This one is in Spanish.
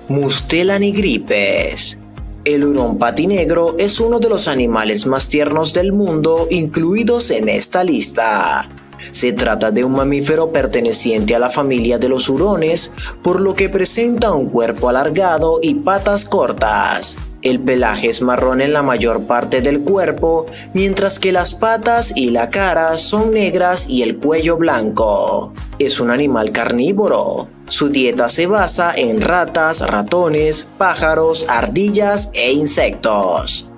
Mustela nigripes. El hurón patinegro es uno de los animales más tiernos del mundo incluidos en esta lista. Se trata de un mamífero perteneciente a la familia de los hurones, por lo que presenta un cuerpo alargado y patas cortas. El pelaje es marrón en la mayor parte del cuerpo, mientras que las patas y la cara son negras y el cuello blanco. Es un animal carnívoro. Su dieta se basa en ratas, ratones, pájaros, ardillas e insectos.